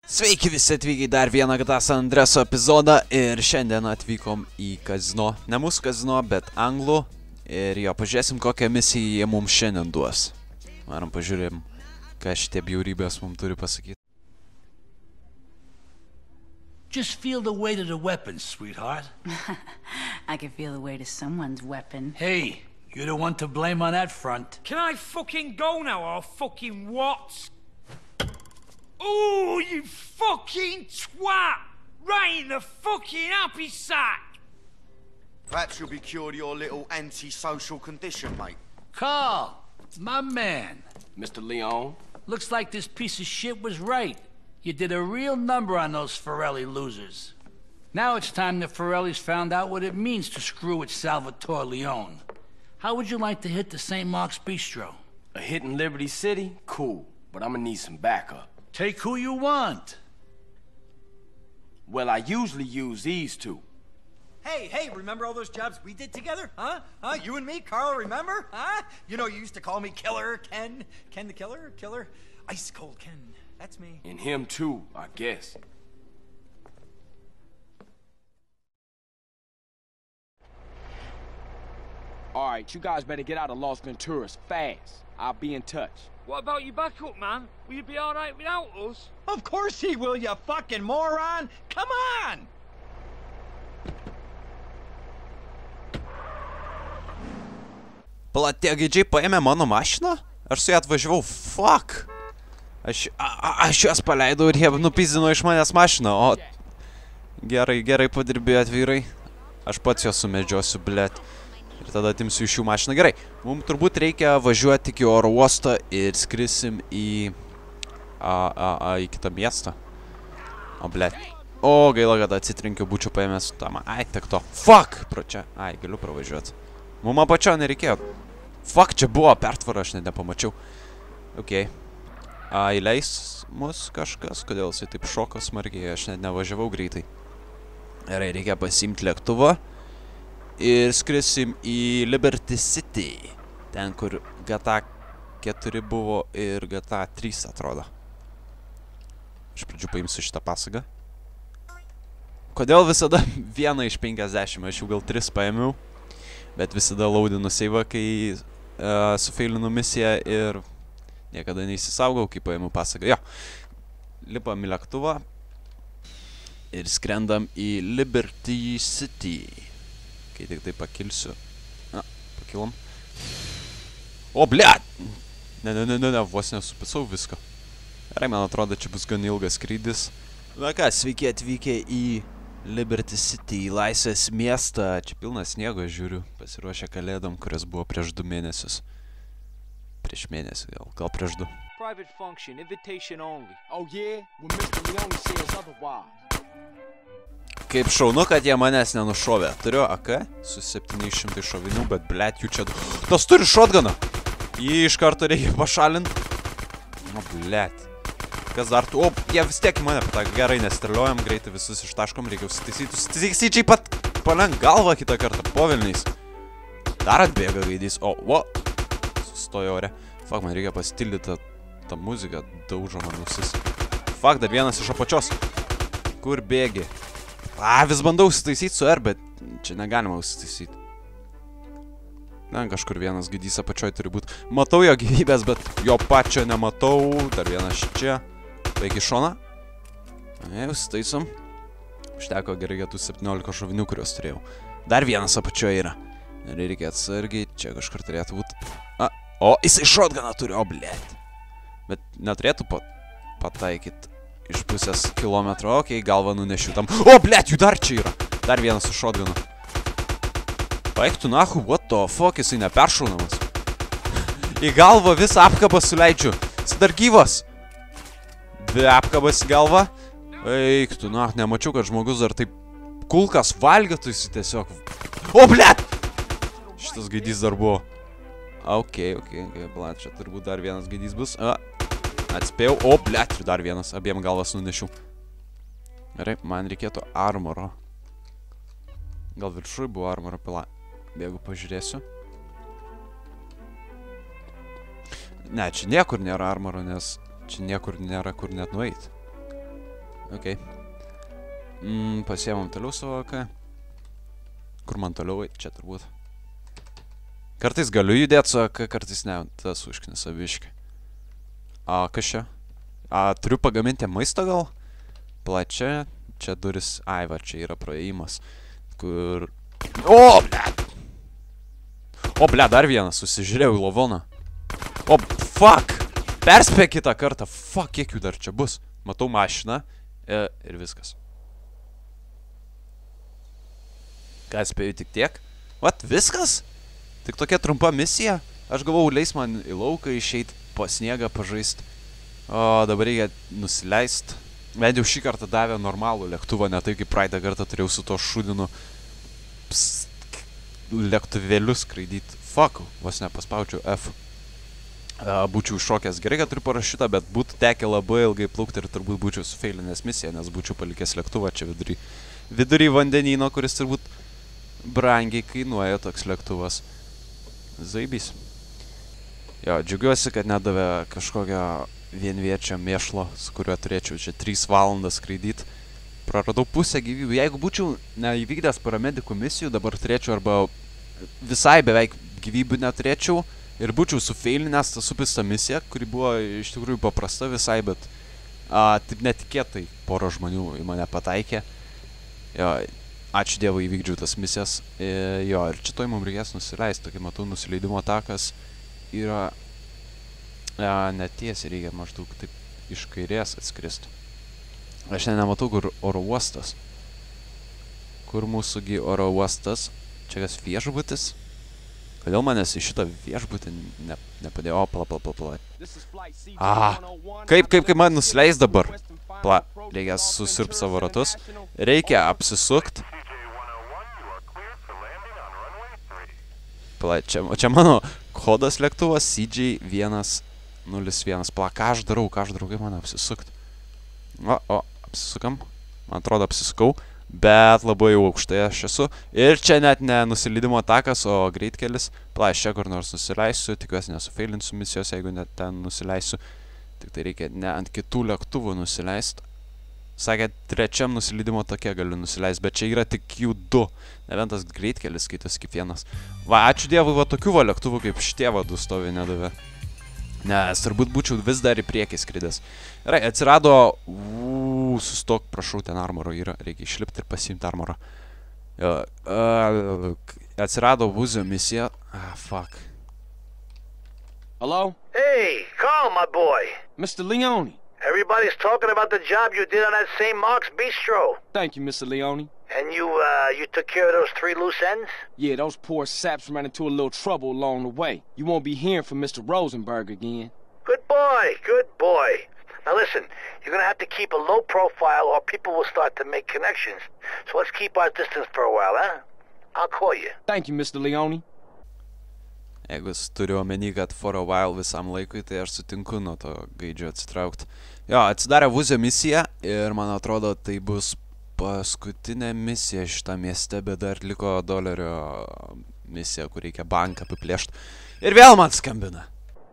Sveiki visi atvykę į dar vieną GTA San Andreaso epizodą ir šiandien atvykom į kazino. Ne mūsų kazino, bet anglų. Ir jo, pažiūrėsim, kokią misiją jie mums šiandien duos. Varom pažiūrėm, ką šitie bjaurybės mums turi pasakyti. Just feel the weight of the weapons, sweetheart. I can feel the weight of someone's weapon. Hey, you're the one to blame on that front. Can I fucking go now or fucking what? Oh, you fucking twat! Right in the fucking happy sack! Perhaps you'll be cured of your little antisocial condition, mate. Carl, my man. Mr. Leon? Looks like this piece of shit was right. You did a real number on those Forelli losers. Now it's time the Forellis found out what it means to screw with Salvatore Leone. How would you like to hit the St. Mark's Bistro? A hit in Liberty City? Cool, but I'm gonna need some backup. Take who you want. Well, I usually use these two. Hey, remember all those jobs we did together? Huh? You and me, Carl, remember? Huh? You know, you used to call me Killer Ken. Ken the Killer? Killer? Ice Cold Ken. That's me. And him too, I guess. Alright, you guys better get out of Los Venturas fast. I'll be in touch. What about your backup, man? Will you be alright without us? Of course he will, you fucking moron! Come on! Pala, tie gaidžiai paėmė mano mašiną? Aš su ją atvažiavau, fuck! Aš juos paleidau ir jie nupizdino iš manęs mašiną, o... Gerai padirbėjot vyrai. Aš pats juos sumedžiosiu, blėt. Ir tada atimsiu iš jų mašiną. Gerai, mums turbūt reikia važiuoti iki oro uosto ir skrisim į kitą miestą. O, blėt. O, gaila, kad atsitrinkiau, būčiau paėmęs tam. Ai, tiek to. Fuck! Pro čia. Ai, galiu pravažiuoti. Mum apačio nereikėjo. Fuck, čia buvo pertvara, aš net nepamačiau. Ok. Įleis mus kažkas, kodėl jisai taip šoko smarkiai, aš net nevažiavau greitai. Gerai, reikia pasiimti lėktuvą. Ir skrisim į Liberty City. Ten, kur GTA 4 buvo ir GTA 3 atrodo. Iš pradžių paimsiu šitą pasagą. Kodėl visada 1 iš 50? Aš jau gal 3 paėmiau. Bet visada laudinu seivą, kai sufeilinu misiją ir niekada neįsisaugau, kai paėmiau pasagą. Jo. Lipam į lėktuvą. Ir skrendam į Liberty City. Kai tik tai pakilsiu. Na, pakilom. O, blėt! Ne, vos nesupisau visko. Gerai, man atrodo, čia bus gan ilgas skrydis. Na ką, sveiki atvykę į Liberty City, į Laisvės miestą. Čia pilnas sniego, žiūriu. Pasiruošę kalėdom, kurios buvo prieš 2 mėnesius. Prieš mėnesį, gal prieš 2. Private function, invitation only. Oh yeah? When Mr. Leone says otherwise. Kaip šaunu, kad jie manęs nenušovė. Turiu AK su 700 šovinių, bet blėt, jų čia... Tas turi shotguną! Jį iš karto reikia pašalinti. Nu, blėt. Kas dar tu... O, jie vis tiek į mane patako. Gerai, nestreliuojam, greitai visus ištaškom. Reikia užsitaisyčiai pat palenk galvą kitą kartą. Povilniais. Dar atbėga gaidys. O, sustojo ore. Fuck, man reikia pasitildyti tą muziką. Daužo man ausis. Fuck, dar vienas iš apačios. Kur bėgi? Vis bandau užsitaisyti su R, bet čia negalima užsitaisyti. Na, kažkur vienas gaidys apačioj turi būti. Matau jo gyvybės, bet jo pačio nematau. Dar vienas čia. Paik į šoną. Ne, užsitaisom. Užteko gerai tų 17 šovinių, kuriuos turėjau. Dar vienas apačioj yra. Reikia atsargiai. Čia kažkur turėtų būti. O, jisai shotguną turi, o, blėt. Bet neturėtų pataikyti. Iš pusės kilometro, okei, galvą nunešiu tam. O, blėt, jų dar čia yra. Dar vienas su shotgunu. Paiktų nahu, what the fuck, jisai neperšaunamas. Į galvą visą apkabą suleidžiu. Jis dar gyvas. 2 apkabas į galvą. Eiktų nahu, nemačiau, kad žmogus dar taip kulkas valgytų jisai tiesiog. O, blėt! Šitas gaidys dar buvo. Okei, blat, čia turbūt dar vienas gaidys bus. Atspėjau, o, blėt, ir dar vienas, abiem galvas nunešiau. Gerai, man reikėtų armoro. Gal viršui buvo armoro pila. Bėgu pažiūrėsiu. Ne, čia niekur nėra armoro, nes čia niekur nėra kur net nueiti. Ok. Pasiemam toliau savo AK. Kur man toliau? Čia turbūt. Kartais galiu judėti su AK, kartais ne. Tas užknisa biškai. Kas čia? Turiu pagaminti maisto gal? Plačia. Čia duris. Ai, va, čia yra praėjimas. Kur... O, blėt! O, blėt, dar vienas. Susižiūrėjau į lavoną. O, fuck! Perspėk kitą kartą. Fuck, kiek jų dar čia bus. Matau mašiną. Ir viskas. Ką spėjau tik tiek? Vat, viskas? Tik tokia trumpa misija? Aš galvau, leis man į lauką išeit, po sniegą pažaist. O dabar reikia nusileist. Bent jau šį kartą davė normalų lėktuvą, ne tai kaip praeitą kartą turėjau su to šudinu lėktuvėliu skraidyt. Fuck, vos nepaspaudžiau F. Būčiau iššokęs. Gerai, kad turiu parašytą, bet būtų tekę labai ilgai plaukti ir turbūt būčiau sufeilinęs misiją, nes būčiau palikęs lėktuvą čia vidury vandenyno, kuris turbūt brangiai kainuoja toks lėktuvas. Zaibys. Jo, džiaugiuosi, kad nedavė kažkokio vienviečio mėšlo, su kuriuo turėčiau čia 3 valandas skraidyti. Praradau pusę gyvybių. Jeigu būčiau neįvykdęs paramedikų misijų, dabar turėčiau arba visai beveik gyvybių neturėčiau ir būčiau sufeilinęs tą supistą misiją, kuri buvo iš tikrųjų paprasta visai, bet taip netikėtai pora žmonių į mane pataikė. Jo, ačiū Dievui įvykdžiau tas misijas. Jo, ir čia toj mums reikės nusileisti. Tokį matau, nusileidimo takas yra netiesiai, reikia maždaug taip iš kairės atskristi. Aš nematau, kur oro uostas. Kur mūsųgi oro uostas? Čia kas viešbutis? Kodėl manęs į šitą viešbutį nepadėjo? O, pala. Kaip man nusileis dabar? Reikia susirpt savo ratus. Reikia apsisukt. Čia mano kodas lėktuvas CJ101. Ką aš darau, kaip man apsisukt? O, apsisukam. Man atrodo, apsisukau. Bet labai jau aukštai aš esu. Ir čia net ne nusileidimo takas, o greitkelis. Aš čia kur nors nusileisiu. Tikiuosi nesufeilinsiu misijos, jeigu net ten nusileisiu. Tik tai reikia ne ant kitų lėktuvų nusileist. Sakė, 3 nusileidimo take galiu nusileist, bet čia yra tik jų 2. Ne vien tas greitkelis skaitos kaip vienas. Va, ačiū Dievui, va tokių va lėktuvų kaip šitie va 2 stovi nedavė. Nes turbūt būčiau vis dar į priekį skridęs. Gerai, atsirado... Sustok, prašau, ten armoro yra. Reikia išlipti ir pasiimti armorą. Atsirado Vuzio misija. Fuck. Hello? Hey, Carl, my boy. Mr. Leone. Everybody's talking about the job you did on that St. Mark's Bistro. Thank you, Mr. Leone. And you took care of those 3 loose ends? Yeah, those poor saps ran into a little trouble along the way. You won't be hearing from Mr. Rosenberg again. Good boy, good boy. Now listen, you're gonna have to keep a low profile or people will start to make connections. So let's keep our distance for a while, huh? I'll call you. Thank you, Mr. Leone. Jeigu turiu omeny, kad for a while visam laikui, tai aš sutinku nuo to gaidžio atsitraukti. Jo, atsidarė Vuzio misija ir man atrodo, tai bus paskutinė misija šitą mieste, bet dar liko $1 misija, kur reikia banką apiplėšti. Ir vėl man skambina.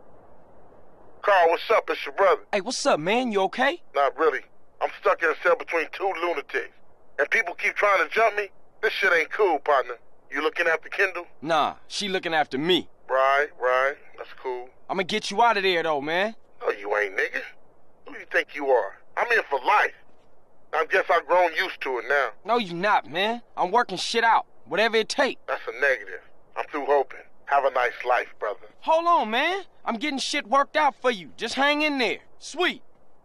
Carl, what's up? It's your brother. Hey, what's up, man? You okay? Not really. I'm stuck in a cell between 2 lunatics. And people keep trying to jump me. This shit ain't cool, partner. You looking after Kendall? Nah, she looking after me. Right. That's cool. I'ma get you out of there, though, man. No, you ain't, nigga. Who you think you are? I'm here for life. I guess I've grown used to it now. No, you not, man. I'm working shit out. Whatever it takes. That's a negative. I'm through hoping. Have a nice life, brother. Hold on, man. I'm getting shit worked out for you. Just hang in there. Sweet.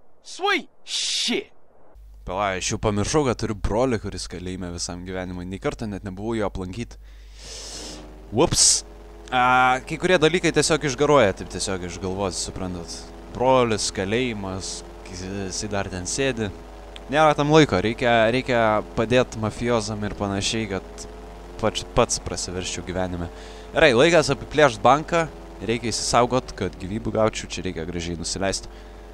Shit. Pala, aš jau pamiršau, kad turiu brolį, kuris kalėjime visam gyvenimui. Nei kartą net nebuvau jo aplankyti. Ups. Kai kurie dalykai tiesiog išgaruoja, taip tiesiog iš galvos, suprantat. Brolis, kalėjimas, jisai dar ten sėdi. Nėra tam laiko, reikia padėti mafijozam ir panašiai, kad pats prasiverščiau gyvenime. Gerai, laikas apiplėšti banką, reikia įsisaugot, kad gyvybių gaučiau, čia reikia gražiai nusileisti.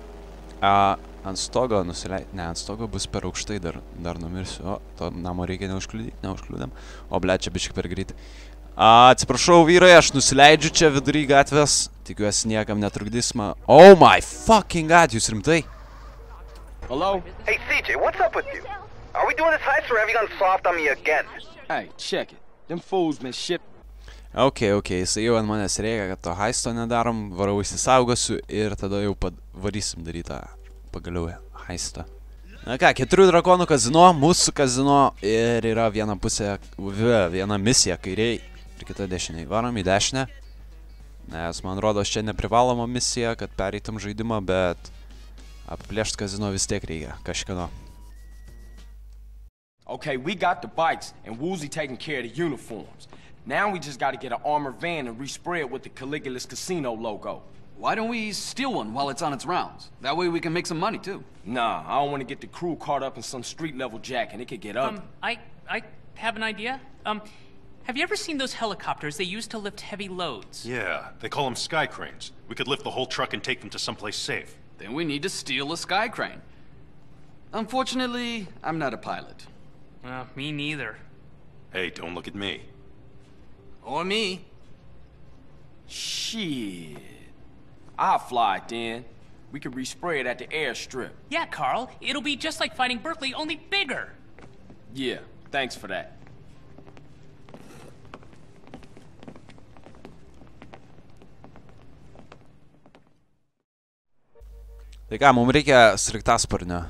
Ant stogo nusileisti, ne, ant stogo bus per aukštai, dar numirsiu. O, to namo reikia neužkliūdėm. O, ble, čia biškai per greitai. Atsiprašau, vyrai, aš nusileidžiu čia vidury gatvės. Tikiuosi niekam netrukdys man. Oh my fucking god, jūs rimtai? Hello? Hey, CJ, what's up with you? Are we doing this heist or have you gone soft on me again? Hey, check it. Them fools been shipped. Ok, jisai jau ant manęs reikia, kad to heisto nedarom, varau įsisaugosiu ir tada jau varysim darytą pagaliau heistą. Na ką, 4 drakonų kazino, mūsų kazino ir yra viena pusė, viena misija kairiai ir kita dešiniai. Varom į dešinę, nes man rodos čia neprivaloma misija, kad pereitum žaidimą, bet apiplėšt kazino vis tiek reikia kažkino. Okay, we got the bikes and Woozy taking care of the uniforms. Now we just gotta get an armored van and respray it with the Caligula's Casino logo. Why don't we steal one while it's on its rounds? That way we can make some money, too. Nah, I don't want to get the crew caught up in some street-level jack and it could get ugly. I have an idea. Have you ever seen those helicopters they use to lift heavy loads? Yeah, they call them sky cranes. We could lift the whole truck and take them to someplace safe. Then we need to steal a sky crane. Unfortunately, I'm not a pilot. Me neither. Hey, don't look at me. Or me. Shit. I'll fly it then. We could respray it at the airstrip. Yeah, Carl. It'll be just like fighting Berkeley, only bigger. Yeah, thanks for that. Tai ką, mums reikia sraigtasparnio.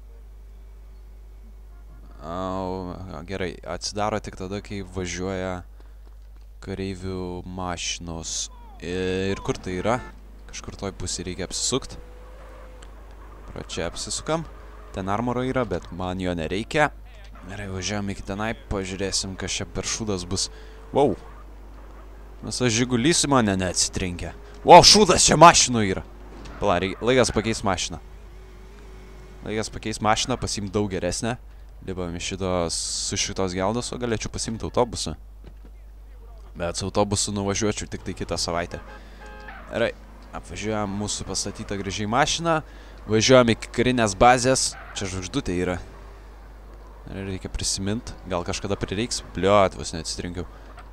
Gerai, atsidaro tik tada, kai važiuoja kareivių mašinos. Ir kur tai yra? Kažkur toj pusė reikia apsisukti. Pro čia apsisukam. Ten armoro yra, bet man jo nereikia. Gerai, važiuojam iki tenai, pažiūrėsim, kas čia per šūdas bus. Wow. Visas žigulys į mane neatsitrinkia. Wow, šūdas čia mašinų yra. Pala, laikas pakeis mašiną. Laikas pakeis mašiną, pasiimt daug geresnę. Libam iš šitos geldos, o galėčiau pasimti autobusą. Bet su autobusu nuvažiuočiau tik tai kitą savaitę. Gerai, apvažiuojam mūsų pastatytą gražiai mašiną. Važiuojam iki karinės bazės. Čia žvaigždutė yra. Reikia prisimint. Gal kažkada prireiks. Bliot, vos neatsitrinkiau.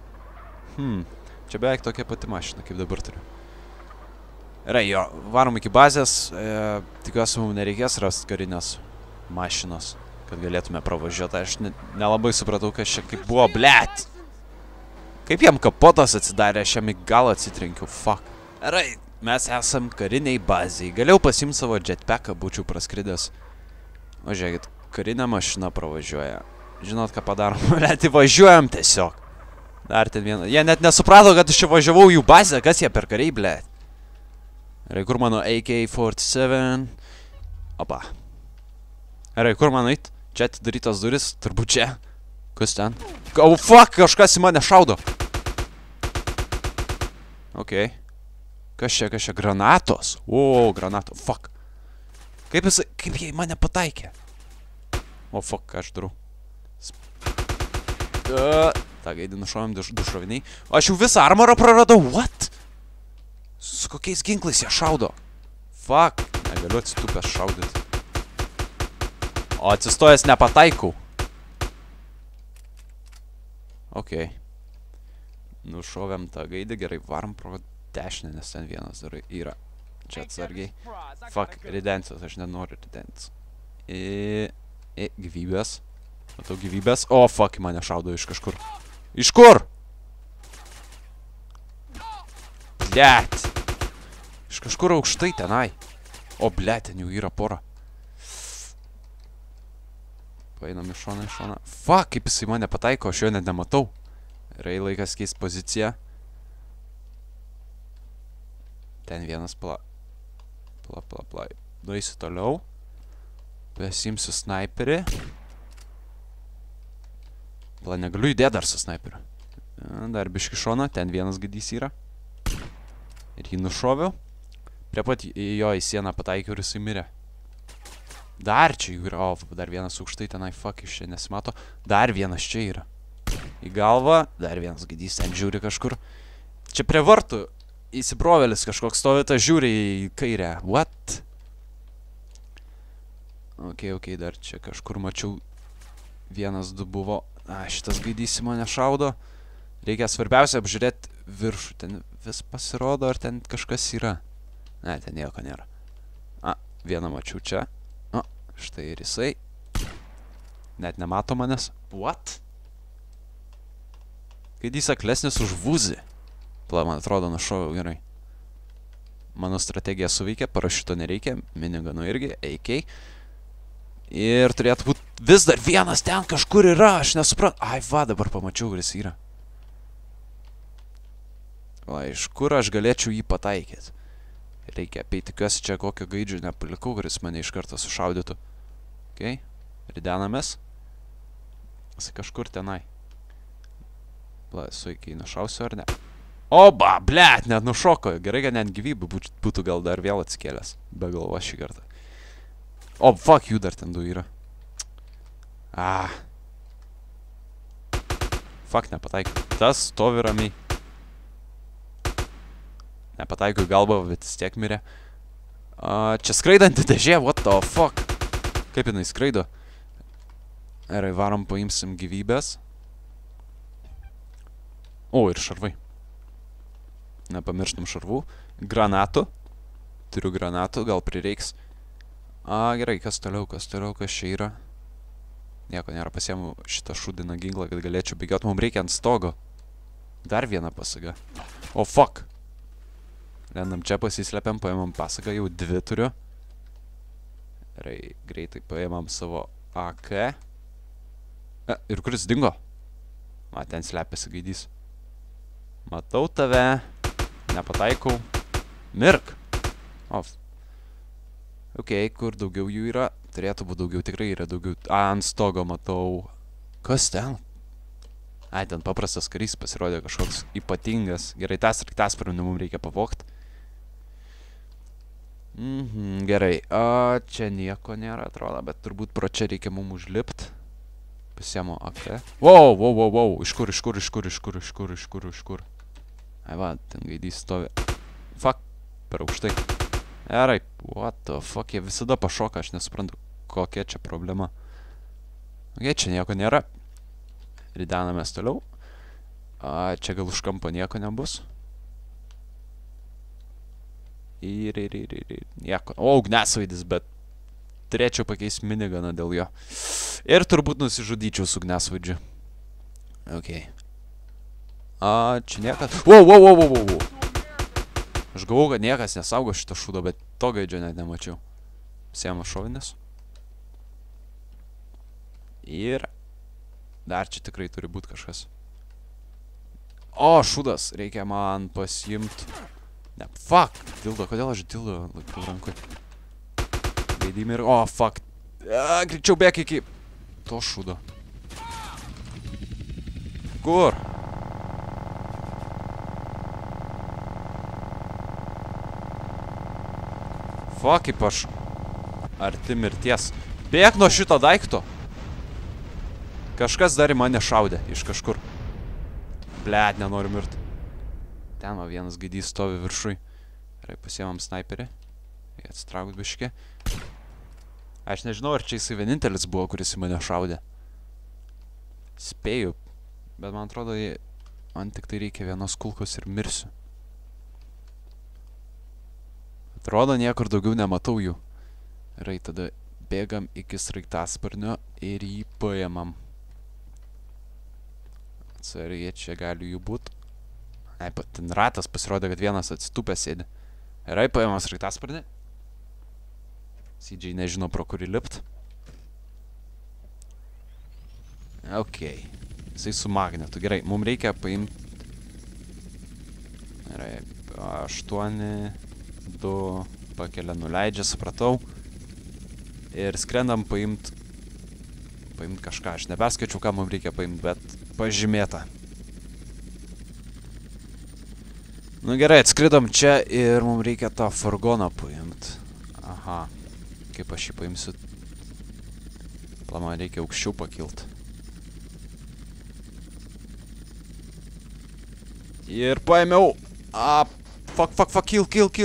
Čia beveik tokia pati mašina, kaip dabar turiu. Gerai, jo, varom iki bazės. Tikiuosi, mums nereikės rasti karinės mašinos, kad galėtume pravažiuoti. Aš nelabai supratau, kas čia kaip buvo, bliat. Kaip jam kapotas atsidarė, aš jam į galą atsitrenkiau, fuck. Gerai, mes esam kariniai baziai. Galėjau pasimti savo jetpacką, būčiau praskridęs. O žiūrėkit, karinė mašina pravažiuoja. Žinot, ką padarom? Bliat, važiuojam tiesiog. Dar ten vieną. Jie net nesuprato, kad aš čia važiavau jų bazę, kas jie per kariai, bliat. Gerai, kur mano AK-47? Opa. Gerai, kur man eit? Čia atidarytos duris, turbūt čia. Kas ten? Oh, fuck, kažkas į mane šaudo. Ok. Kas čia? Granatos? O, granato, fuck. Kaip jie į mane pataikė? O, fuck, ką aš darau? Ta, gaidį nušovėm du šoviniai. O, aš jau visą armorą praradau, what? Su kokiais ginklais jie šaudo? Fuck, negaliu atsitupęs šaudyti. O atsistojęs nepataikau. Ok. Nušovėm tą gaidį, gerai, varom pro dešinę, nes ten vienas dar yra. Čia atsargiai. Fuck, redencijos, aš nenoriu redencijos. Gyvybės. Matau gyvybės. O, fuck, mane šaudo iš kažkur. Iš kur? Blet. Iš kažkur aukštai tenai. O, blet, ten jau yra pora. Paeinam iš šoną. Fuck, kaip jisai mane pataiko, aš jo net nematau. Gerai, laikas keist poziciją. Ten vienas pla. Nueisiu toliau. Pasimsiu sniperį. Pla, negaliu judėti dar su sniperiu. Dar biški šoną, ten vienas gadys yra. Ir jį nušoviau. Prie pat jo į sieną pataikiau ir jisai mirė. Dar čia jų yra, o, dar vienas aukštai tenai, fuck, iš čia nesimato. Dar vienas čia yra. Į galvą, dar vienas gadys ten žiūri kažkur. Čia prie vartų įsibrovelis kažkoks stovi, tas žiūri į kairę. What? Ok, dar čia kažkur mačiau. Vienas, du buvo. Šitas gadys į mane šaudo. Reikia svarbiausia apžiūrėti viršų. Ten vis pasirodo, ar ten kažkas yra. Ne, ten nieko nėra. Vieną mačiau čia. Štai ir jisai. Net nemato manęs. What? Gaidys aklesnis už Vuzį. Pala, man atrodo, nušoviau gerai. Mano strategija suveikė, parašyto nereikia. Miniganų irgi, AK. Ir turėtų būti vis dar vienas ten kažkur yra, aš nesuprantu. Ai, va, dabar pamačiau, kuris yra. Va, iš kur aš galėčiau jį pataikyti? Reikia apeiti, tikiuosi čia kokio gaidžio nepalikau, kuris mane iš karto sušaudytų. Ok, ridenamės. Jis kažkur tenai. Pla, suikiai nušausiu ar ne? Oba, blet, net nušoko. Gerai, kad net gyvybė būtų gal dar vėl atsikėlęs. Be galvos šį kartą. O, fuck, jų dar ten du yra. Fuck, nepataikiu. Tas stovi ramiai. Nepataikiu į galvą, bet vis tiek mirė. Čia skraidanti dėžė, what the fuck? Kaip jinai skraido? Gerai, varom, paimsim gyvybės. O, ir šarvai. Nepamirštam šarvų. Granatų. Turiu granatų, gal prireiks. Gerai, kas toliau, kas čia yra? Nieko nėra, pasiemu šitą šūdiną ginklą, kad galėčiau bėgioti. Mums reikia ant stogo. Dar vieną pasagą. O, fuck. Lendam čia, pasislepiam, paėmam pasagą, jau 2 turiu. Gerai, greitai paėmam savo AK. Ir kuris dingo? Ten slepiasi gaidys. Matau tave. Nepataikau. Mirk. Ok, kur daugiau jų yra? Turėtų būti daugiau, tikrai yra daugiau. Ant stogo matau. Kas ten? Ten paprastas karys pasirodė kažkoks ypatingas. Gerai, tas ir tas pirmini mums reikia pavogti. Gerai, čia nieko nėra, atrodo, bet turbūt pro čia reikia mums užlipti. Pasiemu AK. Wow, iš kur? Ai va, ten gaidys stovi. Fuck, per aukštai. Gerai, what the fuck, jie visada pašoka, aš nesuprantu, kokia čia problema. Ok, čia nieko nėra. Ridenamės toliau. Čia gal už kampo nieko nebus. Nieko. O, ugnesvaidis, bet turėčiau pakeisti miniganą dėl jo. Ir turbūt nusižudyčiau su ugnesvaidžiu. Ok. Čia niekas. Wow. Aš galvau, kad niekas nesaugo šito šūdo, bet to gaidžio net nemačiau. Siemu šovinis. Ir dar čia tikrai turi būti kažkas. O, šūdas. Reikia man pasiimti. Ne, fuck. Dildo, kodėl aš dildo laikau rankui? Gaidymį ir... O, fuck. Greičiau bėk iki to šūdo. Kur? Fuck, kaip aš arti mirties. Bėk nuo šito daikto. Kažkas dar į mane šaudė iš kažkur. Blet, nenoriu mirti. Ten va vienas gaidys stovi viršui. Gerai, pasiemam sniperį. Atsitraukt biškį. Aš nežinau, ar čia jisai vienintelis buvo, kuris į mane šaudė. Spėju. Bet man atrodo, man tik tai reikia vienos kulkos ir mirsiu. Atrodo, niekur daugiau nematau jų. Gerai, tada bėgam iki sraigtasparnio ir jį paėmam. Atsargiai, čia gali jų būt. Ai, ten ratas pasirodė, kad vienas atsitupęs sėdi. Gerai, paėmam sraigtasparnį. CJ nežino, pro kurį lipt. Ok. Jisai su magnetu. Gerai, mums reikia paimti... Gerai, 8, 2, pakelia, nuleidžia, supratau. Ir skrendam paimti kažką. Aš nebeskaičiau, ką mums reikia paimti, bet pažymėta. Nu gerai, atskridom čia ir mums reikia tą furgoną paimti. Aha. Kaip aš jį paimsiu? Man reikia aukščiau pakilti. Ir paėmiau. Fuck, kill.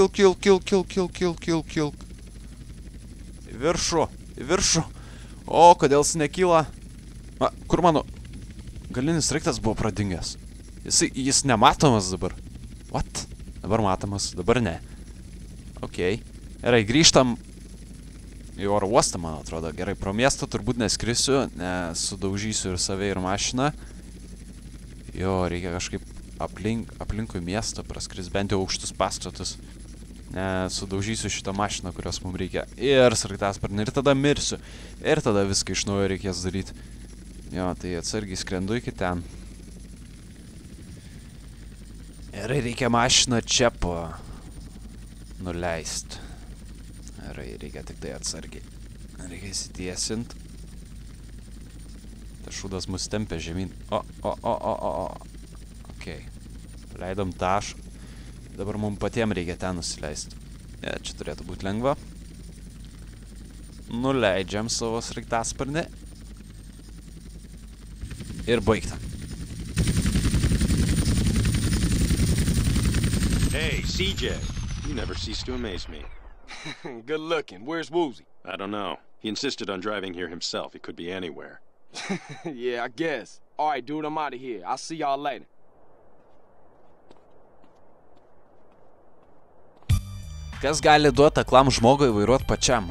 Į viršų. O, kodėl jis nekyla? Kur mano galinis sraigtas buvo pradingęs? Jis nematomas dabar. What? Dabar matomas, dabar ne. Ok. Gerai, grįžtam į oro uostą, man atrodo. Gerai, pro miestą turbūt neskrisiu, nes sudaužysiu ir save, ir mašiną. Jo, reikia kažkaip aplinkui miestą praskris, bent jau aukštus pastatus. Sudaužysiu šitą mašiną, kurios mums reikia. Ir sraigtasparnį, ir tada mirsiu. Ir tada viską iš naujo reikės daryti. Jo, tai atsargiai skrendu iki ten. Ir reikia mašiną čia nuleist. Ir reikia tik tai atsargiai. Reikia įsitiesint. Tas šūdas mus tempia žemyn. Okei. Leidom tašką. Dabar mums patiems reikia ten nusileisti. Čia turėtų būti lengva. Nuleidžiam savo sraigtasparnį. Ir baigta. Hey, CJ. You never cease to amaze me. Good looking. Where's Woozy? I don't know. He insisted on driving here himself. He could be anywhere. Yeah, I guess. All right, dude, I'm out of here. I'll see y'all later. Kas gali duoti aklam žmogui vairuoti pačiam?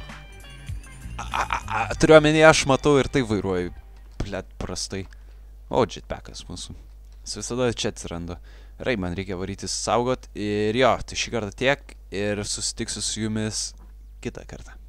Turiu omenyje, aš matau ir tai vairuoju. Blet, prastai. O, jetpackas mūsų. Jis visada čia atsiranda. Gerai, man reikia varyti saugot. Ir jo, tai šį kartą tiek. Ir susitiksiu su jumis kitą kartą.